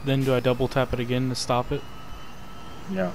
then do I double tap it again to stop it? Yeah.